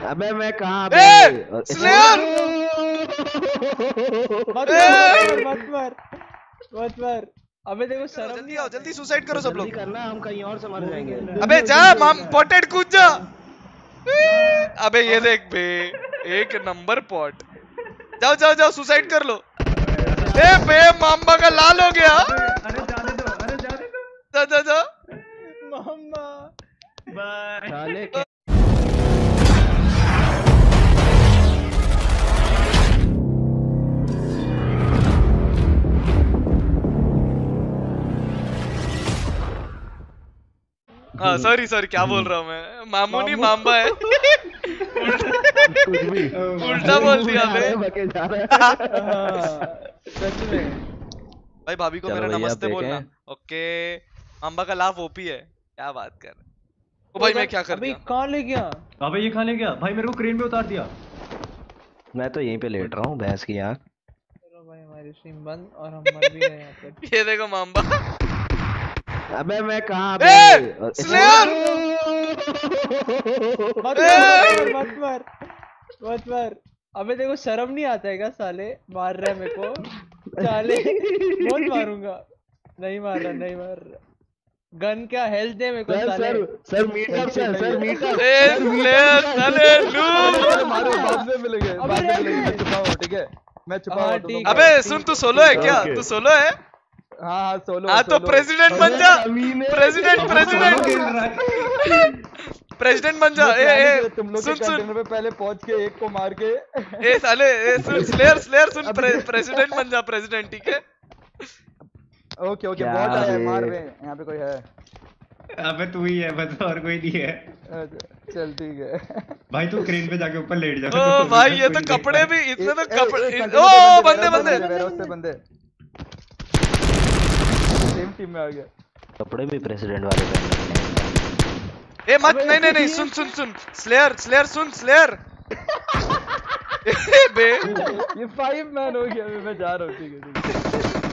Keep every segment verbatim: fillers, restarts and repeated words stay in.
अबे मैं कहाँ ए स्लेयर मत मत मर मत मर। अबे देखो शर्म जल्दी आओ जल्दी सुसाइड करो सब लोग। जल्दी करना हम कहीं और से मर जाएंगे। अबे जा माम पॉटेड कूद जा। अबे ये देख बे एक नंबर पॉट। जाओ जाओ जाओ सुसाइड कर लो। ए बे मामा का लाल हो गया। अरे जाने दो अरे जाने दो। जा जा जा मामा बाय। साले के हाँ सॉरी सॉरी क्या बोल रहा हूँ मैं। मामू नहीं माम्बा है। उल्टा बोल दिया बे। सच में भाई भाभी को मेरा नमस्ते बोलना। ओके माम्बा का लाफ ओपी है। क्या बात कर रहे ओ भाई मैं क्या कर अबे दिया। कहाँ ले गया? अबे ये खा ले गया भाई मेरे को क्रेन में उतार दिया। मैं तो यहीं पे लेट रहा हूँ भैंस की यहाँ। चलो भाई हमारी स्ट्रीम बंद और हम मर भी गए यहाँ पे। ये देखो माम्बा। अबे मैं कहाँ ए स्लेयर मत मर मत मर मत मर। अबे देखो शर्म नहीं आता है क्या साले? मार रहा है मेरे को साले। बहुत मारूंगा। नहीं मार रहा नहीं मार रहा। गन क्या हेल्थ दे मेरे को सर साले। Sir sir meter sir sir meter ए स्लेयर साले नूब। मारो बाद में मिलेंगे बाद में मिलेंगे। मैं छुपा हूँ ठीक है मैं छुपा हाँ, हूँ। ठीक अबे सुन तू सोलो है क्या? तू सोलो है? हाँ हाँ सोलो हाँ तो प्रेसिडेंट बन जा। प्रेसिडेंट प्रेसिडेंट प्रेसिडेंट बन जा। ए ए तुम लोग सुन के सुन कंटेनर पे पहले पहुंच के एक को मार के। ए साले ए सुन स्लेयर स्लेयर सुन प्रेसिडेंट बन जा प्रेसिडेंट ठीक है। ओके ओके क्या बहुत है बे? मार रहे हैं यहाँ पे कोई है। अबे तू ही है बस और कोई नहीं है। अच्छा, चल ठीक है। भाई तू क्रेन पे जाके ऊपर लेट जा। ओ भाई ये तो कपड़े भी इसमें तो कपड़े ओ बंदे बंदे बंदे बंदे सेम टीम में आ गया। कपड़े भी प्रेसिडेंट वाले पहन रखे हैं। ए मत नहीं नहीं नहीं सुन सुन सुन स्लेयर स्लेयर सुन स्लेयर। ए बे ये फाइव मैन हो गया मैं जा रहा हूँ ठीक है ठीक है।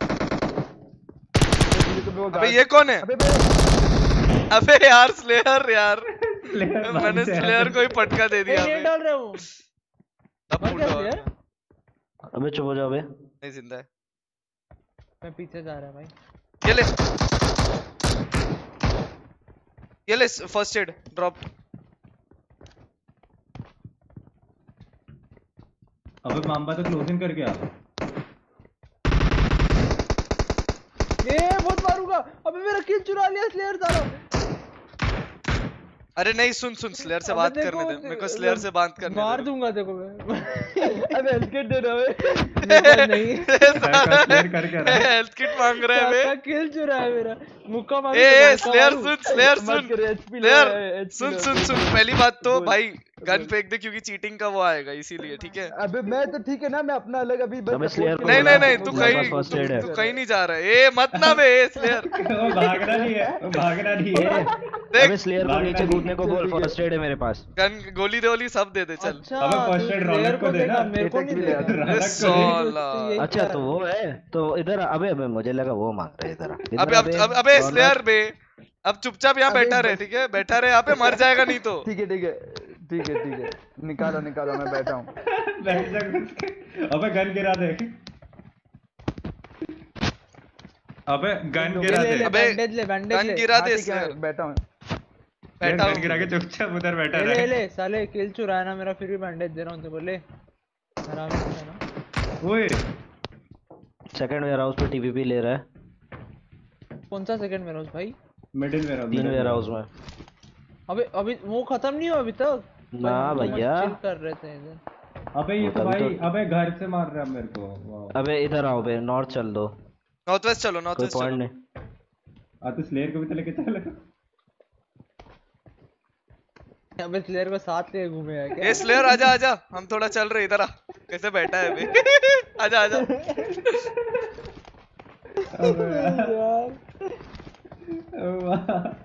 अबे ये कौन है? अबे बे अबे यार स्लेयर यार मैंने स्लेयर को ही पटका दे दिया। ये डाल रहा हूँ। अब मर गया फूटा स्लेयर? अबे चुप हो जाओ बे। नहीं जिंदा है। मैं पीछे जा रहा है भाई। ये ले ये ले फर्स्ट एड ड्रॉप। अबे माम्बा तो क्लोजिंग कर गया। ये बहुत मारूंगा। अबे मेरा किल चुरा लिया स्लेयर साला। अरे नहीं सुन सुन स्लेयर से बात करने दे मेरे को। स्लेयर से बात करने दे। मार दूंगा देखो मैं। अबे हेल्थ किट दे रहा है। नहीं क्लियर कर क्या रहा है? हेल्थ किट मांग रहा है बे। किल चुरा है मेरा। मुक्का मार। ए ए स्लेयर सुन स्लेयर सुन मत कर एचपी स्लेयर ले सुन सुन सुन पहली बात तो भाई गन फेंक दे क्योंकि चीटिंग का वो आएगा इसीलिए ठीक है। अबे मैं तो ठीक है ना मैं अपना अलग अभी बस अबे support स्लेयर के को नहीं लिए नहीं बोला, नहीं तू मेरे कहीं पास first aid है। तू कहीं नहीं जा रहा है। ए मत ना बे स्लेयर। वो भागना नहीं है वो भागना नहीं है। अबे देख स्लेयर को नीचे कूदने को बोल फर्स्ट एड है मेरे पास। गन गोली दोली सब दे दे चल। अच्छा अबे first aid रौनक को देना, मेरे को नहीं attack भी देगा। ले अरे रौनक को साला अच्छा तो वो है तो इधर अबे अबे मुझे लगा वो मांग रहा है इधर। इधर अबे अब अब- अबे रौनक। स्लेयर बे अब चुपचाप यहाँ अबे बैठा रहे बस- ठीक है बैठा रहे यहाँ पे मर जाएगा नहीं तो। ठीक है ठीक है ठीक है ठीक है निकालो निकालो मैं बैठा हूँ। बैठ जा घुस के। अबे गन गिरा दे। अबे गन गिरा ले दे। ले अबे, बैंडेज ले बैंडेज गन ले। गिरा हाँ, दे ठीक है, स्लेयर मैं बैठा हूँ। बैठा गन गिरा के चुपचाप उधर बैठा ले ले रहे। ले साले किल चुरा है ना मेरा फिर भी बैंडेज दे रहा हूँ तेरे को ले। आराम से ना। ओए सेकंड वेयर हाउस पे टीवीपी ले रहा है। कौन सा सेकंड में रोज भाई? मिडिल में रहो। तीन वेयर हाउस में। अबे अभी वो खत्म नहीं हुआ अभी तक। ना हम तो मस्त भैया। chill कर रहे थे इधर। अबे ये तो तभी भाई तो- अबे घर से मार रहा है मेरे को। वाह। अबे इधर आओ बे नॉर्थ चल दो। नॉर्थ वेस्ट चलो नॉर्थ कोई वेस्ट पॉइंट चलो। नहीं। आ तो स्लेयर को भी तो लेके चल। अबे स्लेयर को साथ ले घूमे है क्या? ए स्लेयर आजा आजा हम थोड़ा चल रहे इधर आ। कैसे बैठा है बे आजा आजा। अबे यार वाह।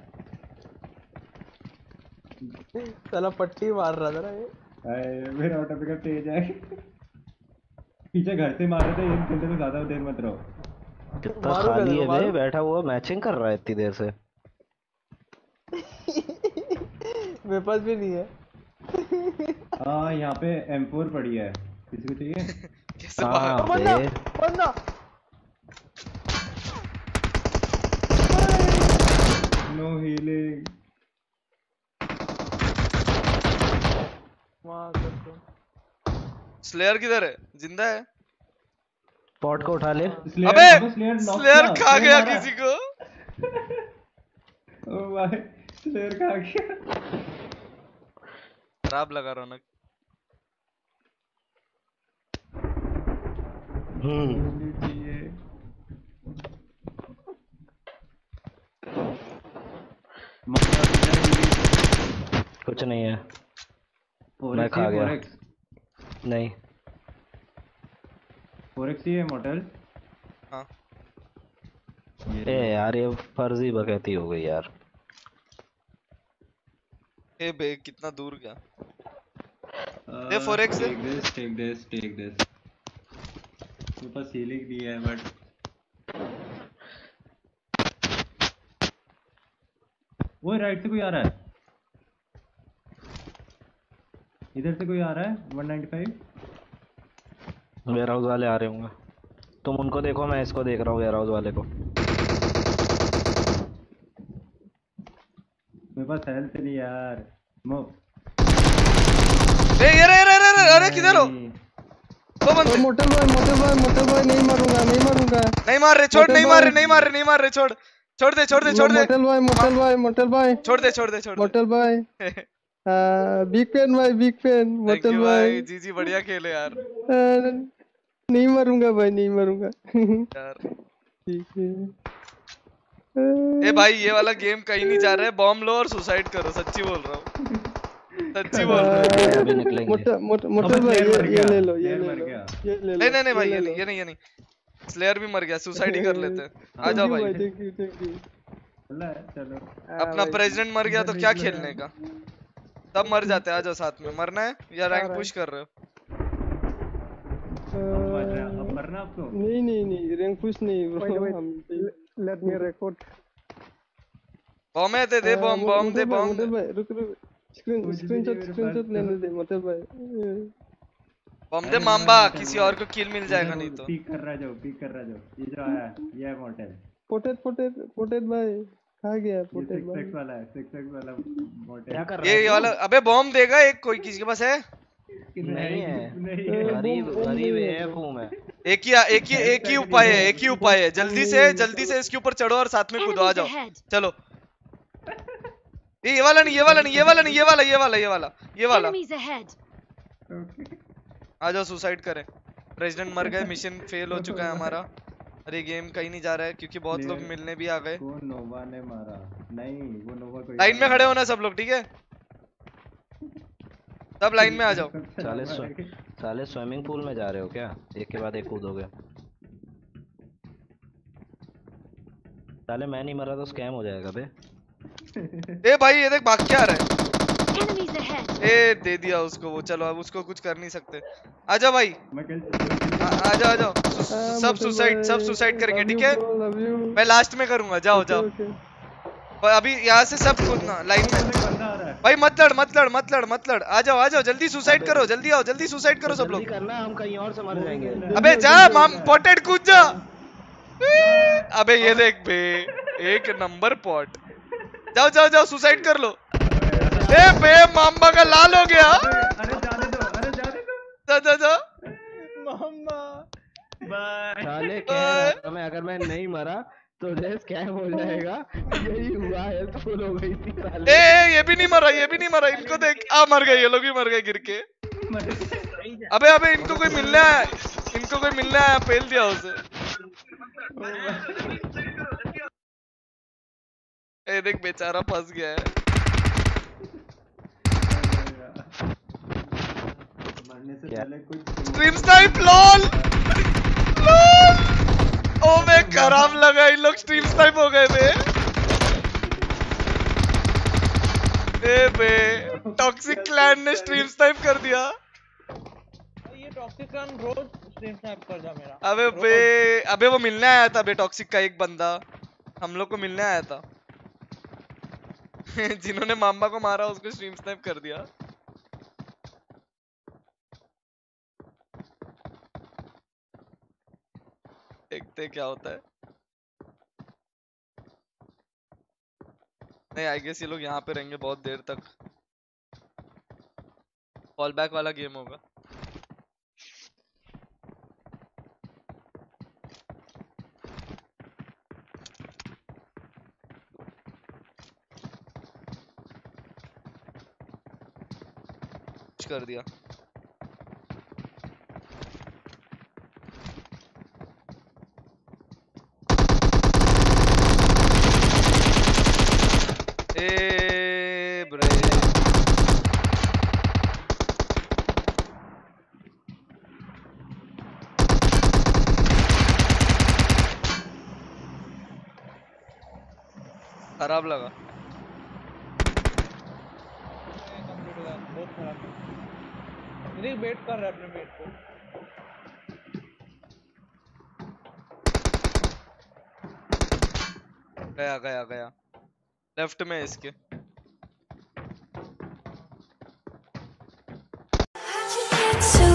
साला पट्टी मार रहा था ना ये। हाय मेरा ऑटो पिकअप तेज है। पीछे घर से मार रहे थे इन खेलते में ज्यादा देर मत रहो। कितना मारो खाली मेरे है को, बे मारो। बैठा हुआ मैचिंग कर रहा है इतनी देर से। मेरे पास भी नहीं है। हाँ यहाँ पे एम फोर पड़ी है, किसी को चाहिए? कैसे बाहर? हाँ बंदा बे बंदा नो हीलिंग। वहाँ कर स्लेयर किधर है? जिंदा है? पॉट को उठा ले। अबे स्लेयर खा गया किसी को। ओ भाई स्लेयर खा गया। खराब लगा रौनक। हम्म चाहिए कुछ नहीं है। फोर मैं एक्स खा गया। फोर एक्स नहीं फोर एक्स ही है मॉडल। हाँ ए यार ये फर्जी बकैती हो गई यार। ए बे कितना दूर गया। दे फोर एक्स है। Take this take this take this. मेरे पास हीलिंग नहीं है बट वो राइट से कोई आ रहा है, इधर से कोई आ रहा है one ninety five. Warehouse वाले आ रहे होंगे, तुम उनको देखो मैं इसको देख रहा हूँ वेयर हाउस वाले को। मेरे पास हेल्थ नहीं यार। मो ए ये रे रे रे रे अरे किधर हो? दो बंदे। मोटल भाई मोटल भाई मोटल भाई नहीं मारूंगा नहीं मारूंगा नहीं मार रहे, छोड़, नहीं मार रहे, नहीं मार रहे, नहीं मार रहे, छोड़ छोड़ दे, छोड़ दे, छोड़ दे, मोटल भाई मोटल भाई मोटल भाई छोड़ दे, छोड़ दे, छोड़ दे। मोटल भाई बिग फैन भाई big fan thank Mortal you भाई भाई, जी जी बढ़िया खेले यार। आ, नहीं मारूंगा भाई नहीं मारूंगा यार ठीक है। ए भाई ये वाला गेम कहीं नहीं जा रहा है, बॉम्ब लो और सुसाइड करो, सच्ची बोल रहा हूँ, सच्ची बोल रहा हूँ। अभी निकलेंगे। मोटा मोटा मोटल भाई ये ये ले लो ये ले मर लो गया। ये ले लो नहीं नहीं नहीं भाई ले ये लो। नहीं ये नहीं ये नहीं, स्लेयर भी मर गया, सुसाइड ही कर लेते हैं। आ Thank जाओ you भाई। थैंक यू थैंक यू चलो चलो अपना प्रेसिडेंट मर गया तो क्या खेलने का, तब मर जाते हैं। आ जाओ साथ में, मरना है या रैंक पुश कर रहे हो? अब मर रहा अब मरना आपको। नहीं नहीं नहीं रैंक पुश नहीं ब्रो हम Let me record. बॉम्ब है, दे दे बॉम्ब, बॉम्ब दे, बॉम्ब मोटल दे, भाई रुक रुक स्क्रीन कुछ भी स्क्रीनशॉट नहीं मेरे स्क्रीनशॉट पास लेने तो। दे मोटल भाई बॉम्ब दे माम्बा, किसी और को किल मिल जाएगा नहीं तो। पीक कर रहा जाओ पीक कर रहा जाओ। ये जो आया ये है मॉडल, पोटेट पोटेट पोटेट भाई खा गया ये पोटेट सिक्स भाई एक्स वाला है, सिक्स एक्स वाला मॉडल। क्या कर रहा ये है ये तू? वाला अबे बॉम्ब देगा एक, कोई किसी के पास है? नहीं है। नहीं अ, है। गरीब बम- बम गरीब नहीं है। है फूम है। एक ही एक ही एक ही उपाय है, एक ही उपाय है, जल्दी से जल्दी से इसके ऊपर चढ़ो और साथ में कूदो। आ जाओ चलो। ये ये वाला नहीं, ये वाला नहीं, ये वाला नहीं, ये वाला ये वाला ये वाला ये वाला। Enemies ahead. आ जाओ सुसाइड करें। प्रेसिडेंट मर गए, मिशन फेल हो चुका है हमारा। अरे गेम कहीं नहीं जा रहा है क्योंकि बहुत लोग मिलने भी आ गए। वो नोवा ने मारा नहीं, वो नोवा कोई लाइन में खड़े होना सब लोग, ठीक है? सब लाइन में आ जाओ। साले स्व- साले स्विमिंग पूल में जा रहे हो क्या? एक के बाद एक कूदोगे। साले मैं नहीं मरा तो स्कैम हो जाएगा बे। ए भाई ये देख भाग के आ रहा है। Enemies ahead. ए दे दिया उसको वो, चलो अब उसको कुछ कर नहीं सकते। आ जाओ भाई, मैं कल आ आ जाओ आ जाओ। सु- सब सुसाइड सब सुसाइड करेंगे, ठीक है? लव यू मैं लास्ट में करूंगा, जाओ जाओ। और अभी यहाँ से सब कूदना लाइन में। बंदा आ रहा है। भाई मत लड़ मत लड़ मत लड़ मत लड़, आ जाओ आ जाओ, जल्दी सुसाइड करो, जल्दी आओ, जल्दी सुसाइड करो सब जल्दी लोग। करना, हम कहीं और से मर जाएंगे। अबे जा माम पॉटेड कूद जा। अबे ये देख बे, एक नंबर पॉट। जाओ जाओ जाओ सुसाइड कर लो। ए बे मामा का लाल हो गया। अरे जाने दो अरे जाने दो। जा जा जा। मामा बाय। साले कह रहा था मैं अगर मैं नहीं मरा तो जो स्कैम हो जाएगा, यही हुआ, हेल्थ फुल हो गई थी साले। ए ए, ये भी नहीं मरा, ये भी नहीं मरा, इनको देख। आ मर गए, ये लोग भी मर गए गिर के। अबे अबे इनको कोई मिलना है, इनको कोई मिलना है, पेल दिया उसे। ए देख बेचारा फंस गया है। मरने से क्या? पहले कुछ स्ट्रीम स्नाइप लॉल लॉल। ओ मैं खराब लगा, इन लोग स्ट्रीम स्नाइप हो गए थे। ए बे टॉक्सिक क्लैन ने स्ट्रीम स्नाइप कर दिया। ये टॉक्सिक क्लैन रोज स्ट्रीम स्नैप कर जा मेरा। अबे बे अबे वो मिलने आया था बे, टॉक्सिक का एक बंदा हम लोग को मिलने आया था। जिन्होंने मामा को मारा उसको स्ट्रीम स्नाइप कर दिया। देखते क्या होता है। नहीं आई गेस ये लोग यहाँ पे रहेंगे बहुत देर तक। फॉल बैक वाला गेम होगा। कुछ कर दिया। ए ब्रे खराब लगा। कंप्लीट हो गया, बहुत खराब। नहीं वेट कर रहा है अपने मेट को। गया गया गया लेफ्ट में है इसके। So